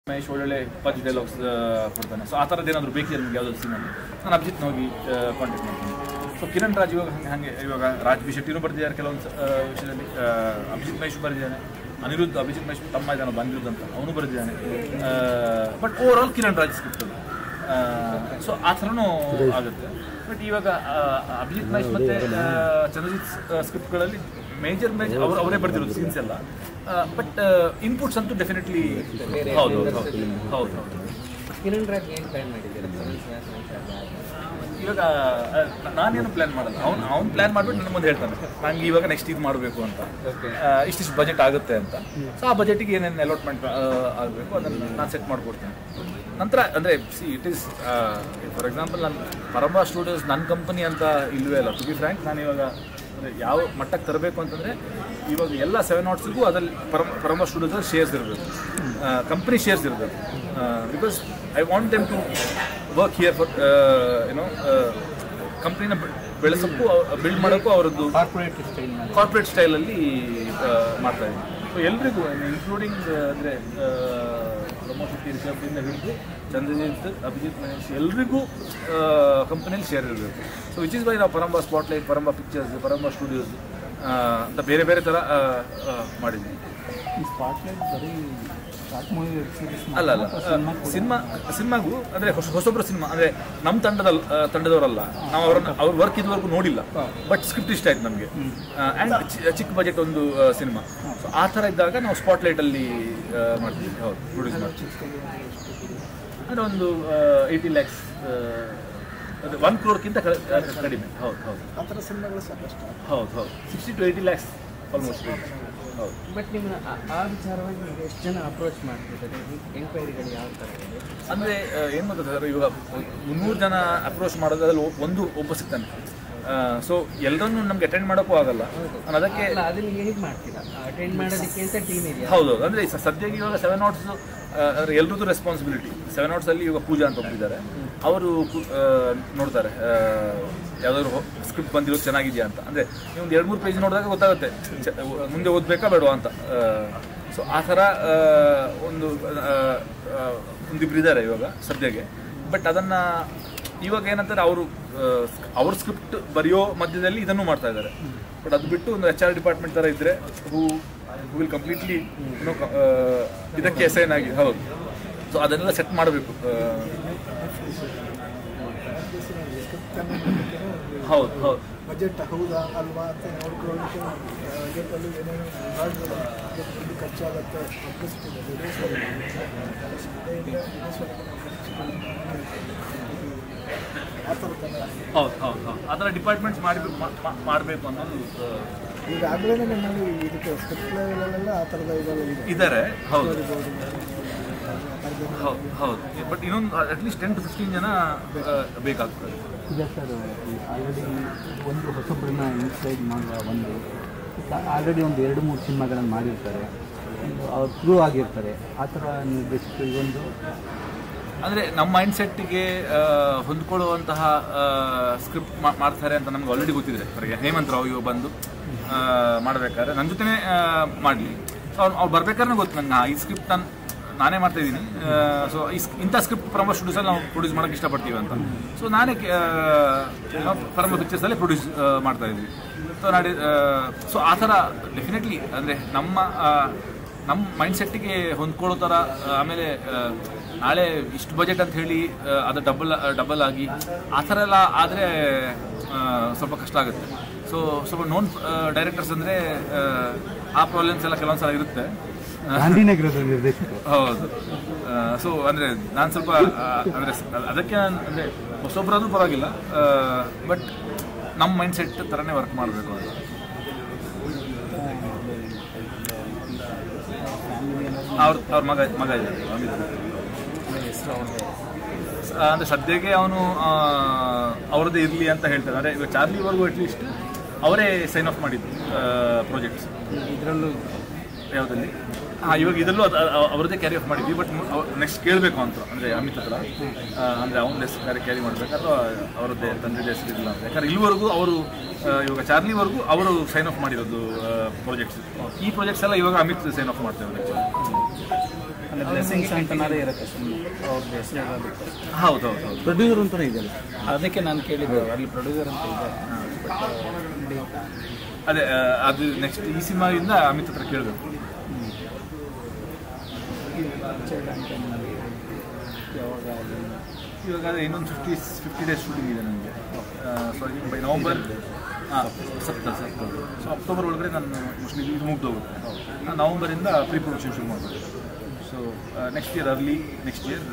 ಮಹೇಶ್ ಒಳ್ಳೊಳ್ಳೆ punch dialogues ಕೊಡ್ತಾನೆ. So ಆ ಥರದ್ದು ಏನಾದರೂ ಬೇಕಿದೆ ನಿಮ್ಗೆ ಯಾವುದಾದ್ರು ಸಿನಿಮಾ ನಾನು ಅಭಿಜಿತ್ನ ಹೋಗಿ ಕಾಂಟ್ಯಾಕ್ಟ್ ಮಾಡ್ತೀನಿ. ಸೊ ಕಿರಣ್ ರಾಜ್ ಇವಾಗ ರಾಜ್ ಶೆಟ್ಟಿನೂ ಬರ್ತಿದ್ದಾರೆ ಕೆಲವೊಂದು ವಿಷಯದಲ್ಲಿ, ಅಭಿಜಿತ್ ಮಹೇಶ್ ಬರೆದಿದ್ದಾನೆ, ಅನಿರುದ್ಧ ಅಭಿಜಿತ್ ಮಹೇಶ್ ತಮ್ಮ ಇದ್ದಾನೆ ಅನಿರುದ್ಧ ಅಂತ ಅವನು ಬರೆದಿದ್ದಾನೆ. But over all Kiran Raj script ಅದು. ಸೊ ಆ ಥರನೂ ಆಗುತ್ತೆ. ಬಟ್ ಇವಾಗ ಅಭಿಜಿತ್ ಮಹೇಶ್ ಮತ್ತು ಚಂದ್ರಜಿತ್ ಸ್ಕ್ರಿಪ್ಟ್ಗಳಲ್ಲಿ ಮೇಜರ್ ಅವರೇ ಬರ್ತಿರೋದು ಸೀನ್ಸ್ ಎಲ್ಲ. ಬಟ್ ಇನ್ಪುಟ್ಸ್ ಅಂತೂ ಡೆಫಿನೆಟ್ಲಿ ಹೌದು ಹೌದು ಹೌದು ಹೌದು. ಕಿರಣ್ ರಾಜ್ ಏನು ಪ್ಲ್ಯಾನ್ ಮಾಡಿದ್ದೀರಾ? ಇವಾಗ ನಾನೇನು ಪ್ಲ್ಯಾನ್ ಮಾಡಲ್ಲ, ಅವ್ನು ಪ್ಲ್ಯಾನ್ ಮಾಡಿಬಿಟ್ಟು ನನ್ನ ಮುಂದೆ ಹೇಳ್ತಾನೆ ನಂಗೆ ಇವಾಗ ನೆಕ್ಸ್ಟ್ ಇದು ಮಾಡಬೇಕು ಅಂತ, ಇಷ್ಟಿಷ್ಟು ಬಜೆಟ್ ಆಗುತ್ತೆ ಅಂತ. ಸೊ ಆ ಬಜೆಟಿಗೆ ಏನೇನು ಅಲಾಟ್ಮೆಂಟ್ ಆಗಬೇಕು ಅದನ್ನು ನಾನು ಸೆಟ್ ಮಾಡಿಕೊಡ್ತೇನೆ. ನಂತರ ಅಂದರೆ ಇಟ್ ಈಸ್ ಫಾರ್ ಎಕ್ಸಾಂಪಲ್ ನಾನು ಪರಂಬಾ ಸ್ಟುಡಿಯೋಸ್ ನನ್ನ ಕಂಪನಿ ಅಂತ ಇಲ್ಲವೇ ಇಲ್ಲ. ಟು ಬಿ ಫ್ರ್ಯಾಂಕ್ ನಾನು ಇವಾಗ ಯಾವ ಮಟ್ಟಕ್ಕೆ ತರಬೇಕು ಅಂತಂದರೆ ಇವಾಗ ಎಲ್ಲ 7 ನಾಟ್ಸ್ಗೂ ಅದ್ರಲ್ಲಿ ಪರಂಬಾ ಸ್ಟುಡಿಯೋಸಲ್ಲಿ ಶೇರ್ಸ್ ಇರಬೇಕು, ಕಂಪ್ನಿ ಶೇರ್ಸ್ ಇರಬೇಕು. Because I want them to work here for ಏನೋ ಕಂಪ್ನಿನ ಬೆಳೆಸೋಕ್ಕೂ ಬಿಲ್ಡ್ ಮಾಡೋಕ್ಕೂ ಅವರದ್ದು ಕಾರ್ಪೊರೇಟ್ ಸ್ಟೈಲಲ್ಲಿ ಮಾಡ್ತಾ ಇದ್ದೀನಿ. ಸೊ ಎಲ್ರಿಗೂ ಇನ್ಕ್ಲೂಡಿಂಗ್ ಅಂದರೆ ಪ್ರಮೋದ್ ಶೆಟ್ಟಿ ರಿಷಬ್ದಿಂದ ಹಿಡಿದು ಚಂದ್ರಜಿತ್ ಅಭಿಜಿತ್ ಮಹೇಶ್ ಎಲ್ರಿಗೂ ಕಂಪನಿಯಲ್ಲಿ ಶೇರ್ ಇರಬೇಕು. ಸೊ ವಿಚ್ ಇಸ್ ವೈ ನಾವು Paramvah spotlight, Paramvah pictures, Paramvah studios ಅಂತ ಬೇರೆ ಬೇರೆ ಥರ ಮಾಡಿದ್ವಿ. ಈ ಸ್ಪಾಟ್ಲೈಟ್ ಬರೀ ಅಲ್ಲ ಅಲ್ಲ ಸಿನಿಮಾಗೂ ಅಂದರೆ ಹೊಸೊಬ್ಬರು ಸಿನಿಮಾ ಅಂದರೆ ನಮ್ಮ ತಂಡದವರಲ್ಲ, ನಾವು ಅವ್ರ ವರ್ಕ್ ಇದುವರೆಗೂ ನೋಡಿಲ್ಲ, ಬಟ್ ಸ್ಕ್ರಿಪ್ಟ್ ಇಷ್ಟ ಆಯ್ತು ನಮಗೆ ಆ್ಯಂಡ್ ಚಿಕ್ಕ ಬಜೆಟ್ ಒಂದು ಸಿನಿಮಾ. ಸೊ ಆ ಥರ ಇದ್ದಾಗ ನಾವು ಸ್ಪಾಟ್ಲೈಟಲ್ಲಿ ಮಾಡ್ತೀವಿ. ಹೌದು, ಪ್ರೊಡ್ಯೂಸ್ ಮಾಡ್ತೀವಿ. ಅಂದರೆ ಒಂದು 80 lakhs, ಅದು 1 crore ಕಡಿಮೆ. ಹೌದು ಹೌದು ಆ ಥರ ಸಿನಿಮಾಗಳು ಸಾಕಷ್ಟು. ಹೌದು ಹೌದು 60 to 80 lakhs ಆಲ್ಮೋಸ್ಟ್. ಹೌದು. ಬಟ್ ನಿಮ್ಮನ್ನ ಆ ವಿಚಾರವಾಗಿ ನಿಮಗೆ ಎಷ್ಟು ಜನ ಅಪ್ರೋಚ್ ಮಾಡ್ತಿದ್ದಾರೆ? ಎನ್ಕ್ವೈರಿಗಳು ಯಾವ ಥರ ಇದೆ? ಅಂದರೆ ಏನು ಗೊತ್ತಾ ಸರ್, ಇವಾಗ 300 ಜನ ಅಪ್ರೋಚ್ ಮಾಡೋದ್ರಲ್ಲಿ ಒಬ್ಬ ಸಿಗ್ತಾನೆ. ಸೊ ಎಲ್ಲರನ್ನೂ ನಮ್ಗೆ ಅಟೆಂಡ್ ಮಾಡೋಕ್ಕೂ ಆಗಲ್ಲ. ನಾನು ಅದಕ್ಕೆ ಅದನ್ನು ಹೇಗೆ ಮಾಡ್ತೀರಾ? ಅಟೆಂಡ್ ಮಾಡೋದಕ್ಕೆ ಅಂತ ಟೀಮ್ ಇದೆಯಾ? ಹೌದು, ಅಂದರೆ ಸದ್ಯಕ್ಕೆ ಇವಾಗ 7 ನಾಟ್ಸ್ ಅಂದರೆ ಎಲ್ರದ್ದು ರೆಸ್ಪಾನ್ಸಿಬಿಲಿಟಿ. 7 ನಾಟ್ಸಲ್ಲಿ ಇವಾಗ ಪೂಜಾ ಅಂತ ಒಪ್ಪಿದ್ದಾರೆ, ಅವರು ನೋಡ್ತಾರೆ ಯಾವುದಾದ್ರು ಸ್ಕ್ರಿಪ್ಟ್ ಬಂದಿರೋದು ಚೆನ್ನಾಗಿದೆಯಾ ಅಂತ. ಅಂದರೆ ನೀವು ಒಂದು 2-3 ಪೇಜ್ ನೋಡಿದಾಗ ಗೊತ್ತಾಗುತ್ತೆ ಮುಂದೆ ಓದಬೇಕಾ ಬೇಡವಾ ಅಂತ. ಸೊ ಆ ಥರ ಒಂದಿಬ್ರು ಇದ್ದಾರೆ ಇವಾಗ ಸದ್ಯಕ್ಕೆ. ಬಟ್ ಅದನ್ನು ಇವಾಗ ಏನಂತಾರೆ ಅವ್ರ ಸ್ಕ್ರಿಪ್ಟ್ ಬರೆಯೋ ಮಧ್ಯದಲ್ಲಿ ಇದನ್ನು ಮಾಡ್ತಾ ಇದ್ದಾರೆ. ಬಟ್ ಅದು ಬಿಟ್ಟು ಒಂದು HR ಡಿಪಾರ್ಟ್ಮೆಂಟ್ ಥರ ಇದ್ದರೆ ಹೂ ವಿಲ್ ಕಂಪ್ಲೀಟ್ಲಿ ಇದಕ್ಕೆ ಅಸೈನ್ ಆಗಿ. ಹೌದು. ಸೊ ಅದನ್ನೆಲ್ಲ ಸೆಟ್ ಮಾಡಬೇಕು. ಹೌದು ಹೌದು ಬಜೆಟ್ ಹೌದಾ ಅಲ್ವಾ ಅಂತ ನೋಡ್ಕೊಳ್ಳೋಕ್ಕೆ ಬಜೆಟಲ್ಲಿ ಏನೇನು ಖರ್ಚಾಗುತ್ತೆ ಹೌದು ಹೌದು ಹೌದು ಆ ಥರ ಡಿಪಾರ್ಟ್ಮೆಂಟ್ಸ್ ಮಾಡಬೇಕು ಅನ್ನೋದು ಈಗಾಗಲೇ ನಮ್ಮಲ್ಲಿ ಇದಕ್ಕೆ ಸ್ಕ್ರಿಪ್ಟ್ ಲೆವೆಲೆಲ್ಲ ಆ ಥರದ ಇದ್ದಾರೆ. ಹೌದು ಹೌದು ಹೌದು. ಬಟ್ ಇನ್ನೊಂದು ಅಟ್ಲೀಸ್ಟ್ 10 to 15 ಜನ ಬೇಕಾಗ್ತದೆ. ಇದೆ ಸರ್. ಆಲ್ರೆಡಿ ಒಂದು ಹೊಸೊಬ್ಬರನ್ನ ಇನ್ಸ್ಪೈರ್ ಮಾಡುವ ಒಂದು ಆಲ್ರೆಡಿ ಒಂದು 2-3 ಸಿನಿಮಾಗಳನ್ನು ಮಾಡಿರ್ತಾರೆ, ಅವ್ರು ಥ್ರೂ ಆಗಿರ್ತಾರೆ. ಆ ಥರ ನಿರ್ದೇಶಕರು ಇವೊಂದು ಅಂದರೆ ನಮ್ಮ ಮೈಂಡ್ ಸೆಟ್ಟಿಗೆ ಹೊಂದ್ಕೊಳ್ಳುವಂತಹ ಸ್ಕ್ರಿಪ್ಟ್ ಮಾಡ್ತಾರೆ ಅಂತ ನಮ್ಗೆ ಆಲ್ರೆಡಿ ಗೊತ್ತಿದೆ. ಅವರಿಗೆ ಹೇಮಂತ್ ರಾವ್ ಇವಾಗ ಬಂದು ಮಾಡಬೇಕಾದ್ರೆ ನನ್ನ ಜೊತೆನೇ ಮಾಡಲಿ. ಸೊ ಅವ್ರು ಬರ್ಬೇಕಾದ್ರೆ ಗೊತ್ತು ನಂಗೆ ಈ ಸ್ಕ್ರಿಪ್ಟ್ ನಾನೇ ಮಾಡ್ತಾಯಿದ್ದೀನಿ. ಸೊ ಇಂಥ ಸ್ಕ್ರಿಪ್ಟ್ ಪರಂಬಾ ಸ್ಟುಡಿಯೋಸಲ್ಲಿ ನಾವು ಪ್ರೊಡ್ಯೂಸ್ ಮಾಡೋಕ್ಕೆ ಇಷ್ಟಪಡ್ತೀವಿ ಅಂತ. ಸೊ ನಾನೇ ಪರಂಬಾ ಪಿಕ್ಚರ್ಸಲ್ಲಿ ಪ್ರೊಡ್ಯೂಸ್ ಮಾಡ್ತಾಯಿದ್ವಿ. ಸೊ ಆ ಥರ ಡೆಫಿನೆಟ್ಲಿ ಅಂದರೆ ನಮ್ಮ ಮೈಂಡ್ ಸೆಟ್ಟಿಗೆ ಹೊಂದ್ಕೊಳ್ಳೋ ಥರ. ಆಮೇಲೆ ನಾಳೆ ಇಷ್ಟು ಬಜೆಟ್ ಅಂತ ಹೇಳಿ ಅದು ಡಬಲ್ ಆಗಿ ಆ ಥರ ಎಲ್ಲ ಆದರೆ ಸ್ವಲ್ಪ ಕಷ್ಟ ಆಗುತ್ತೆ. ಸೊ ಸ್ವಲ್ಪ ನೋನ್ ಡೈರೆಕ್ಟರ್ಸ್ ಅಂದರೆ ಆ ಪ್ರಾಬ್ಲಮ್ಸ್ ಎಲ್ಲ ಕೆಲವೊಂದು ಸಲ ಇರುತ್ತೆ. ಹೌದು. ಸೊ ಅಂದರೆ ನಾನು ಸ್ವಲ್ಪ ಅಂದರೆ ಅದಕ್ಕೆ ಅಂದರೆ ಹೊಸೊಬ್ಬರಾದ್ರೂ ಪರವಾಗಿಲ್ಲ, ಬಟ್ ನಮ್ಮ ಮೈಂಡ್ ಸೆಟ್ ಥರನೇ ವರ್ಕ್ ಮಾಡಬೇಕು ಅಂತ. ಅವ್ರ ಮಗ ಇದ್ದಾರೆ ಅಮಿತ್. ಅಂದರೆ ಸದ್ಯಕ್ಕೆ ಅವನು ಅವ್ರದ್ದೇ ಇರಲಿ ಅಂತ ಹೇಳ್ತಾರೆ. ಅಂದರೆ ಇವಾಗ ಚಾರ್ಲಿವರೆಗೂ ಅಟ್ಲೀಸ್ಟ್ ಅವರೇ ಸೈನ್ ಆಫ್ ಮಾಡಿದ್ದು ಪ್ರಾಜೆಕ್ಟ್ಸ್. ಇದರಲ್ಲೂ ಯಾವುದಲ್ಲಿ ಇವಾಗ ಇದರಲ್ಲೂ ಅವ್ರದ್ದೇ ಕ್ಯಾರಿ ಆಫ್ ಮಾಡಿದ್ವಿ. ಬಟ್ ನೆಕ್ಸ್ಟ್ ಕೇಳಬೇಕು ಅಂತ ಅಂದರೆ ಅಮಿತ್ ಹತ್ರ, ಅಂದರೆ ಅವನ ಹೆಸರು ಕ್ಯಾರಿ ಮಾಡಬೇಕು ಅಥವಾ ಅವರದ್ದೇ ತಂದೆ ಹೆಸರು ಇಲ್ಲ ಅಂತ. ಯಾಕಂದರೆ ಇಲ್ಲಿವರೆಗೂ ಅವರು ಇವಾಗ ಚಾರ್ಲಿವರೆಗೂ ಅವರು ಸೈನ್ ಆಫ್ ಮಾಡಿರೋದು ಪ್ರಾಜೆಕ್ಟ್ಸ್. ಈ ಪ್ರಾಜೆಕ್ಟ್ಸ್ ಎಲ್ಲ ಇವಾಗ ಅಮಿತ್ ಸೈನ್ ಆಫ್ ಮಾಡ್ತೇವೆ. ಅಂದರೆ ಬ್ಲೆಸ್ಸಿಂಗ್ಸ್ ಅಂತನಾರೇ ಇರುತ್ತೆ ಸುಮ್ಮನೆ ಅವ್ರದ್ದು ಹೆಸರು ಹೇಳೋದಕ್ಕೆ. ಹೌದು ಹೌದು ಹೌದು. ಪ್ರೊಡ್ಯೂಸರ್ ಅಂತಲೇ ಇದೆಯಲ್ಲ, ಅದಕ್ಕೆ ನಾನು ಕೇಳಿದ್ದೆ ಅಲ್ಲಿ ಪ್ರೊಡ್ಯೂಸರ್ ಅಂತ ಇದೆ. ಅದೇ ಅದು ನೆಕ್ಸ್ಟ್ ಈ ಸಿನಿಮಾದಿಂದ ಅಮಿತ್ ಹತ್ರ ಕೇಳಬೇಕು. ಇವಾಗ ಅದೇ ಇನ್ನೊಂದು 50 ಡೇಸ್ ಶೂಟಿಂಗ್ ಇದೆ ನನಗೆ. So by November Sapta so October ಒಳಗಡೆ ನಾನು ಮೋಸ್ಟ್ಲಿ ಇದು ಮುಗ್ದೋಗುತ್ತೆ. ನಾನು ನವಂಬರಿಂದ ಪ್ರೀ ಪ್ರೊಡಕ್ಷನ್ ಶುರು ಮಾಡ್ಬೋದು. So next year early next year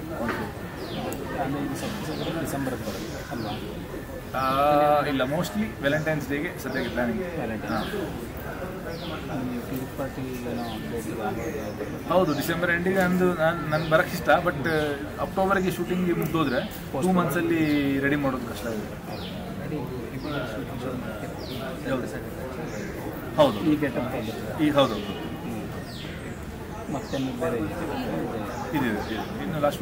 ಡಿಸೆಂಬರ್ಗೆ ಬರುತ್ತೆ ಅಲ್ವಾ? ಇಲ್ಲ, ಮೋಸ್ಟ್ಲಿ ವ್ಯಾಲೆಂಟೈನ್ಸ್ ಡೇಗೆ ಸದ್ಯಕ್ಕೆ ಪ್ಲಾನಿಂಗ್. ಹೌದು, ಡಿಸೆಂಬರ್ ಎಂಡಿಗೆ ನನ್ಗೆ ಬರೋಕ್ಕೆ ಇಷ್ಟ. ಬಟ್ ಅಕ್ಟೋಬರ್ಗೆ ಶೂಟಿಂಗ್ ಮುಗ್ದೋದ್ರೆ 2 ಮಂತ್ಸಲ್ಲಿ ರೆಡಿ ಮಾಡೋದು ಕಷ್ಟ ಆಗುತ್ತೆ. ಹೌದು ಈಗ ಹೌದೌದು. ಮತ್ತೆ ಬೇರೆ ಇದೆ ಇನ್ನು ಲಾಸ್ಟ್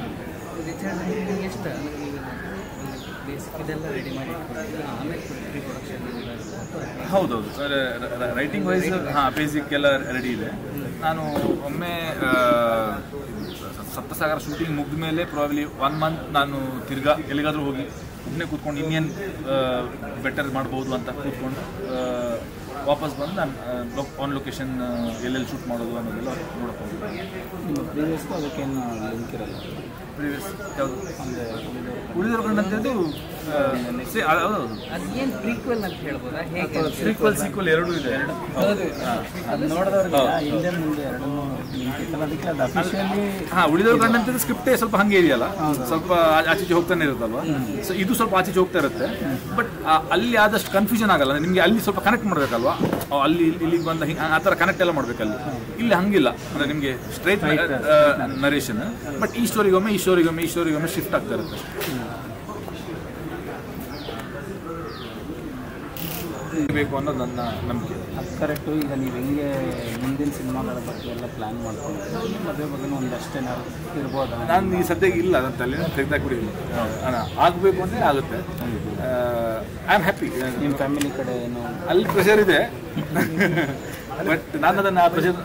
ಹೌದೌದು. ರೈಟಿಂಗ್ ವೈಸ್ ಬೇಸಿಕ್ ಎಲ್ಲ ರೆಡಿ ಇದೆ. ನಾನು ಒಮ್ಮೆ ಸಪ್ತಸಾಗರ ಶೂಟಿಂಗ್ ಮುಗಿದ ಮೇಲೆ ಪ್ರಾಬ್ಲಿ 1 ಮಂತ್ ನಾನು ತಿರ್ಗಾ ಎಲ್ಲಿಗಾದರೂ ಹೋಗಿ ಒಮ್ಮೆ ಕೂತ್ಕೊಂಡು ಇನ್ನೇನು ಬೆಟರ್ ಮಾಡ್ಬೋದು ಅಂತ ಕೂತ್ಕೊಂಡು ವಾಪಸ್ ಬಂದು ನಾನು ಆನ್ ಲೊಕೇಶನ್ ಎಲ್ಲೆಲ್ಲಿ ಶೂಟ್ ಮಾಡೋದು ಅನ್ನೋದೆಲ್ಲ ನೋಡೋಕೆ ಹೋಗ್ಬೋದು. ನಿಮ್ಮ ಪ್ರೀವಿಯಸ್ಗೂ ಅದಕ್ಕೇನು ಲಿಂಕ್ ಇರಲ್ಲ? ಪ್ರೀವಿಯಸ್ ಯಾವುದು ಅಂದರೆ ಉಳಿದವರು ಕಂಡಂಥದ್ದು ಹೌದು. ಅದೇನು ಪ್ರೀಕ್ವೆಲ್ ಅಂತ ಹೇಳ್ಬೋದಾ? ಹೇಗೆ ಸೀಕ್ವಲ್ ಎರಡೂ ಇದೆ. ಅದು ನೋಡಿದವ್ರಿಗೆ ಹಿಂದೆ ಮುಂದೆ ಎರಡನ್ನೂ ಲಿಂಕ್ ಇತ್ತಲ್ಲ, ಅದಕ್ಕೆ ಅದು ಅಫಿಷಿಯಲಿ ಉಳಿದವರು ಕಂಡಂಥದ್ದು ಸ್ಕ್ರಿಪ್ಟೇ ಸ್ವಲ್ಪ ಹಂಗೆ ಇದೆಯಲ್ಲ, ಸ್ವಲ್ಪ ಆಚೀಚೆ ಹೋಗ್ತಾನೆ ಇರುತ್ತಲ್ವ. ಸೊ ಇದು ಸ್ವಲ್ಪ ಆಚೀಚೆ ಹೋಗ್ತಾ ಇರುತ್ತೆ. ಬಟ್ ಅಲ್ಲಿ ಆದಷ್ಟು ಕನ್ಫ್ಯೂಷನ್ ಆಗಲ್ಲ. ನಿಮಗೆ ಅಲ್ಲಿ ಸ್ವಲ್ಪ ಕನೆಕ್ಟ್ ಮಾಡಬೇಕಲ್ವಾ, ಅಲ್ಲಿ ಇಲ್ಲಿಗೆ ಬಂದ ಹಿಂಗೆ ಆ ಥರ ಕನೆಕ್ಟ್ ಎಲ್ಲ ಮಾಡಬೇಕಲ್ಲಿ. ಇಲ್ಲಿ ಹಂಗಿಲ್ಲ, ಅಂದರೆ ನಿಮಗೆ ಸ್ಟ್ರೈಟ್ ನರೇಷನ್. ಬಟ್ ಈ ಸ್ಟೋರಿಗೊಮ್ಮೆ ಶಿಫ್ಟ್ ಆಗ್ತಾ ಇರುತ್ತೆ. ಬೇಕು ಅನ್ನೋದು ನನ್ನ ನಂಬಿಕೆ. ಅದು ಕರೆಕ್ಟು. ಈಗ ನೀವು ಹೆಂಗೆ ಮುಂದಿನ ಸಿನಿಮಾಗಳ ಬಗ್ಗೆ ಎಲ್ಲ ಪ್ಲ್ಯಾನ್ ಮಾಡ್ಕೊಂಡು ಮದುವೆ ಬಗ್ಗೆ ಒಂದಷ್ಟೇ ನಾವು ಇರ್ಬೋದಾ? ನಾನು ಈ ಸದ್ಯಕ್ಕೆ ಇಲ್ಲ, ಅದನ್ನು ತಲೆನ ತೆಗೆದಾಕ್ಬಿಡಿ. ಆಗಬೇಕು ಅಂದರೆ ಆಗುತ್ತೆ. I am happy. ನಿಮ್ಮ ಫ್ಯಾಮಿಲಿ ಕಡೆ ಏನು ಅಲ್ಲಿ ಪ್ರೆಷರ್ ಇದೆ, ಬಟ್ ನಾನು ಅದನ್ನು ಆ ಪ್ರೆಷರ್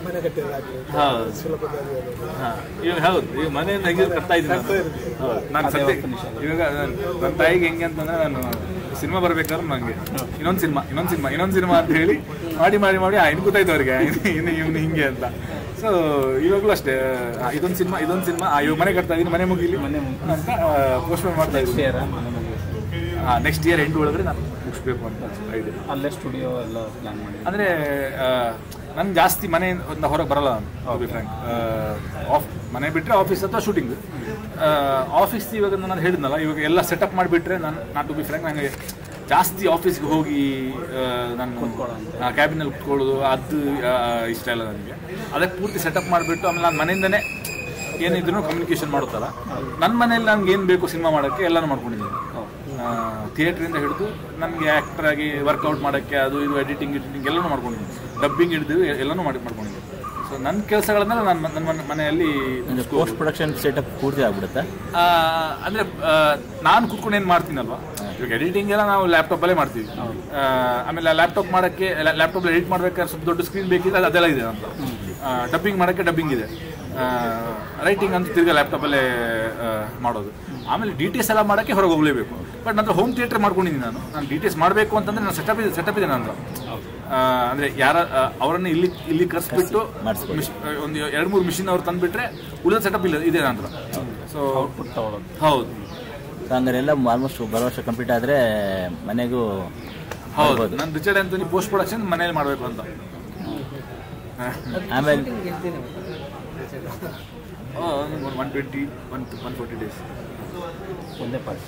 ಇವಾಗ ಹೌದು ಈಗ ಮನೆಯಿಂದ ಹೆಂಗೆ ಕಟ್ತಾ ಇದ್ದೀನಿ ನಾನು ಸದ್ಯ. ಇವಾಗ ನನ್ನ ತಾಯಿಗೆ ಹೆಂಗೆ ಅಂತಂದರೆ, ನಾನು ಸಿನಿಮಾ ಬರ್ಬೇಕಾದ್ರೆ ನನಗೆ ಇನ್ನೊಂದು ಸಿನಿಮಾ ಅಂತ ಹೇಳಿ ಮಾಡಿ ಇನ್ನು ಗೊತ್ತಾಯ್ತು ಅವ್ರಿಗೆ ಇವ್ನು ಹಿಂಗೆ ಅಂತ. ಸೊ ಇವಾಗಲೂ ಅಷ್ಟೇ, ಇದೊಂದು ಸಿನಿಮಾ ಇವಾಗ ಮನೆ ಕಟ್ತಾ ಇದ್ದೀನಿ, ಮನೆ ಮುಗಿಲಿ ಅಂತ ಪೋಸ್ಟ್ಪೋನ್ ಮಾಡ್ತಾ ಇದ್ದೀನಿ. ನೆಕ್ಸ್ಟ್ ಇಯರ್ ಎಂಡ್ ಒಳಗಡೆ ನಾನು ಮುಗಿಸ್ಬೇಕು ಅಂತ ಐಡಿಯಾ. ಅಲ್ಲೇ ಸ್ಟುಡಿಯೋ ಎಲ್ಲ ಪ್ಲ್ಯಾನ್ ಮಾಡಿ. ಅಂದರೆ ನನ್ಗೆ ಜಾಸ್ತಿ ಮನೆಯಿಂದ ಹೊರಗೆ ಬರಲ್ಲ ನಾನು, ಫ್ರ್ಯಾಂಕ್. ಮನೆ ಬಿಟ್ಟರೆ ಆಫೀಸ್ ಅಥವಾ ಶೂಟಿಂಗ್. ಆಫೀಸ್ ಇವಾಗ ನಾನು ಹೇಳಿದ್ನಲ್ಲ, ಇವಾಗ ಎಲ್ಲ ಸೆಟಪ್ ಮಾಡಿಬಿಟ್ರೆ ನಾನು ಟು ಬಿ ಫ್ರ್ಯಾಂಕ್ ನನಗೆ ಜಾಸ್ತಿ ಆಫೀಸ್ಗೆ ಹೋಗಿ ನಾನು ಕ್ಯಾಬಿನಲ್ಲಿ ಕುತ್ಕೊಳ್ಳೋದು ಅದು ಇಷ್ಟ ಇಲ್ಲ ನನಗೆ. ಅದಕ್ಕೆ ಪೂರ್ತಿ ಸೆಟಪ್ ಮಾಡಿಬಿಟ್ಟು ಆಮೇಲೆ ನಾನು ಮನೆಯಿಂದನೇ ಏನಿದ್ರು ಕಮ್ಯುನಿಕೇಷನ್ ಮಾಡುತ್ತಲ್ಲ, ನನ್ನ ಮನೇಲಿ ನನಗೆ ಏನು ಬೇಕು ಸಿನಿಮಾ ಮಾಡೋಕ್ಕೆ ಎಲ್ಲನೂ ಮಾಡ್ಕೊಂಡಿದ್ದೀನಿ. ಥಿಯೇಟ್ರಿಂದ ಹಿಡಿದು ನನಗೆ ಆ್ಯಕ್ಟರ್ ಆಗಿ ವರ್ಕೌಟ್ ಮಾಡೋಕ್ಕೆ ಅದು ಇದು ಎಡಿಟಿಂಗ್ ಎಲ್ಲನೂ ಮಾಡ್ಕೊಂಡಿದ್ದೀನಿ. ಡಬ್ಬಿಂಗ್ ಹಿಡಿದು ಎಲ್ಲನೂ ಮಾಡ್ಕೊಂಡಿದ್ದೀನಿ. ಸೊ ನನ್ನ ಕೆಲಸಗಳನ್ನೆಲ್ಲ ನನ್ನ ಮನೆಯಲ್ಲಿ ಪೋಸ್ಟ್ ಪ್ರೊಡಕ್ಷನ್ ಸೆಟಪ್ ಪೂರ್ತಿ ಆಗ್ಬಿಡುತ್ತೆ. ಅಂದರೆ ನಾನು ಕೂತ್ಕೊಂಡು ಏನು ಮಾಡ್ತೀನಲ್ವ, ಇವಾಗ ಎಡಿಟಿಂಗ್ ಎಲ್ಲ ನಾವು ಲ್ಯಾಪ್ಟಾಪಲ್ಲೇ ಮಾಡ್ತೀವಿ. ಆಮೇಲೆ ಲ್ಯಾಪ್ಟಾಪಲ್ಲಿ ಎಡಿಟ್ ಮಾಡ್ಬೇಕಾದ್ರೆ ಸ್ವಲ್ಪ ದೊಡ್ಡ ಸ್ಕ್ರೀನ್ ಬೇಕಿದೆ, ಅದೆಲ್ಲ ಇದೆ ಅಂತ. ಡಬ್ಬಿಂಗ್ ಮಾಡೋಕ್ಕೆ ಡಬ್ಬಿಂಗ್ ಇದೆ. ರೈಟಿಂಗ್ ಅಂತ ತಿರ್ಗಿ ಲ್ಯಾಪ್ಟಾಪಲ್ಲೇ ಮಾಡೋದು. ಆಮೇಲೆ ಡಿಟೇಲ್ಸ್ ಎಲ್ಲ ಮಾಡೋಕ್ಕೆ ಹೊರಗೆ ಹೋಗಲೇಬೇಕು. ಬಟ್ ನಂತರ ಹೋಮ್ ಥಿಯೇಟ್ರ್ ಮಾಡ್ಕೊಂಡಿದ್ದೀನಿ. ನಾನು ಡಿಟೇಲ್ಸ್ ಮಾಡಬೇಕು ಅಂತಂದರೆ ನಾನು ಸೆಟಪ್ ಇದೆ ನಂತರ. ಅಂದರೆ ಅವರನ್ನು ಇಲ್ಲಿ ಕರೆಸ್ಬಿಟ್ಟು ಒಂದು 2-3 ಮಿಷಿನ್ ಅವ್ರು ತಂದುಬಿಟ್ರೆ ಉಳಿದ ಸೆಟಪ್ ಇದೆ ನಂತರ. ಸೊ ಹೌದು, ಹಂಗಾರೆ ಎಲ್ಲ ಆಲ್ಮೋಸ್ಟ್ ಬರೋ ವರ್ಷ ಕಂಪ್ಲೀಟ್ ಆದರೆ ಮನೆಗೂ ಹೌದು. ನಾನು ರಿಚರ್ಡ್ ಆಂಥೋನಿ ಪೋಸ್ಟ್ ಪ್ರೊಡಕ್ಷನ್ ಮನೇಲಿ ಮಾಡಬೇಕು ಅಂತ. ಆಮೇಲೆ 120-140 ಡೇಸ್ ಒಂದೇ ಪಾರ್ಟ್.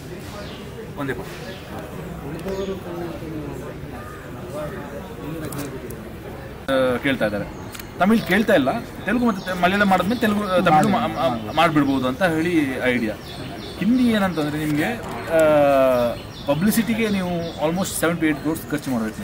ಕೇಳ್ತಾ ಇದ್ದಾರೆ. ತಮಿಳ್ ಕೇಳ್ತಾ ಇಲ್ಲ, ತೆಲುಗು ಮತ್ತು ಮಲಯಾಳಂ ಮಾಡಿದ್ಮೇಲೆ ತಮಿಳು ಮಾಡಿಬಿಡ್ಬೋದು ಅಂತ ಹೇಳಿ ಐಡಿಯಾ. ಹಿಂದಿ ಏನಂತಂದರೆ ನಿಮಗೆ ಪಬ್ಲಿಸಿಟಿಗೆ ನೀವು ಆಲ್ಮೋಸ್ಟ್ 7 to 8 crores ಖರ್ಚು ಮಾಡಬೇಕು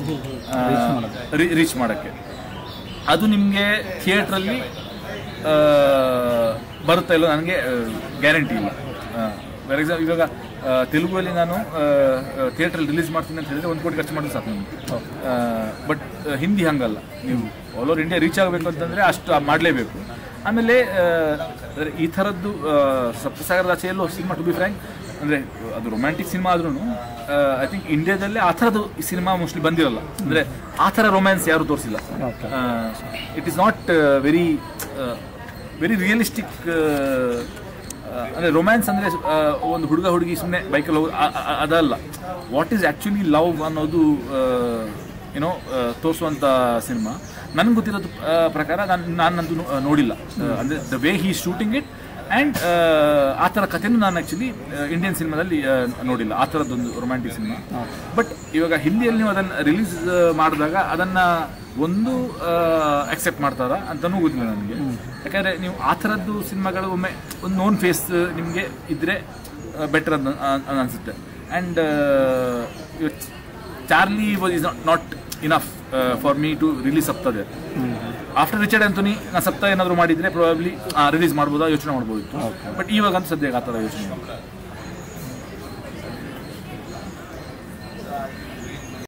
ರೀಚ್ ಮಾಡೋಕ್ಕೆ. ಅದು ನಿಮಗೆ ಥಿಯೇಟ್ರಲ್ಲಿ ಬರುತ್ತಾ ಇಲ್ಲ ನನಗೆ ಗ್ಯಾರಂಟಿ ಇಲ್ಲ. ಫಾರ್ ಎಕ್ಸಾಂಪಲ್ ಇವಾಗ ತೆಲುಗುವಲ್ಲಿ ನಾನು ಥಿಯೇಟ್ರಲ್ಲಿ ರಿಲೀಸ್ ಮಾಡ್ತೀನಿ ಅಂತ ಹೇಳಿದ್ರೆ 1 ಕೋಟಿ ಖರ್ಚು ಮಾಡಿದ್ರೆ ಸಾಕು ನನಗೆ. ಬಟ್ ಹಿಂದಿ ಹಂಗಲ್ಲ, ನೀವು ಆಲ್ ಓವರ್ ಇಂಡಿಯಾ ರೀಚ್ ಆಗಬೇಕು ಅಂತಂದರೆ ಅಷ್ಟು ಮಾಡಲೇಬೇಕು. ಆಮೇಲೆ ಈ ಥರದ್ದು ಸಪ್ತಸಾಗರದ ಆಚೆಯಲ್ಲೂ ಸಿನಿಮಾ, ಟು ಬಿ ಫ್ರ್ಯಾಂಕ್, ಅಂದರೆ ಅದು ರೊಮ್ಯಾಂಟಿಕ್ ಸಿನಿಮಾ ಆದ್ರೂ ಐ ಥಿಂಕ್ ಇಂಡಿಯಾದಲ್ಲೇ ಆ ಥರದ್ದು ಸಿನಿಮಾ ಮೋಸ್ಟ್ಲಿ ಬಂದಿರಲ್ಲ. ಅಂದರೆ ಆ ಥರ ರೊಮ್ಯಾನ್ಸ್ ಯಾರು ತೋರಿಸಿಲ್ಲ. It is not very realistic. ಅಂದರೆ ರೊಮ್ಯಾನ್ಸ್ ಅಂದರೆ ಒಂದು ಹುಡುಗಿ ಸುಮ್ಮನೆ ಬೈಕಲ್ಲಿ ಹೋಗಿ ಅದಲ್ಲ. ವಾಟ್ ಈಸ್ ಆ್ಯಕ್ಚುಲಿ ಲವ್ ಅನ್ನೋದು ಏನೋ ತೋರಿಸುವಂಥ ಸಿನಿಮಾ. ನನಗೆ ಗೊತ್ತಿರೋದು ಪ್ರಕಾರ ನಾನಂತೂ ನೋಡಿಲ್ಲ. ಅಂದರೆ the way he shooting it and ಆ ಥರ ಕಥೆನೂ ನಾನು ಆ್ಯಕ್ಚುಲಿ ಇಂಡಿಯನ್ ಸಿನಿಮಾದಲ್ಲಿ ನೋಡಿಲ್ಲ, ಆ ಥರದ್ದೊಂದು ರೊಮ್ಯಾಂಟಿಕ್ ಸಿನಿಮಾ. ಬಟ್ ಇವಾಗ ಹಿಂದಿಯಲ್ಲಿ ನೀವು ಅದನ್ನು ರಿಲೀಸ್ ಮಾಡಿದಾಗ ಅದನ್ನು ಒಂದು ಅಕ್ಸೆಪ್ಟ್ ಮಾಡ್ತಾರ ಅಂತಲೂ ಗೊತ್ತಿಲ್ಲ ನನಗೆ. ಯಾಕಂದರೆ ನೀವು ಆ ಥರದ್ದು ಸಿನಿಮಾಗಳು ಒಮ್ಮೆ ಒಂದು ನೋನ್ ಫೇಸ್ ನಿಮಗೆ ಇದ್ದರೆ ಬೆಟರ್ ಅಂತ ಅನಿಸುತ್ತೆ. And Charlie is not enough for me to release ಸಪ್ತದೆ. ಆಫ್ಟರ್ ರಿಚರ್ಡ್ ಆಂಥೋನಿ ನಾನು ಸಪ್ತ ಏನಾದರೂ ಮಾಡಿದರೆ ಪ್ರಾಬಬ್ಲಿ ರಿಲೀಸ್ ಮಾಡ್ಬೋದಾ ಯೋಚನೆ ಮಾಡ್ಬೋದಿತ್ತು. ಬಟ್ ಇವಾಗಂತೂ ಸದ್ಯಕ್ಕೆ ಆ ಥರ ಯೋಚನೆ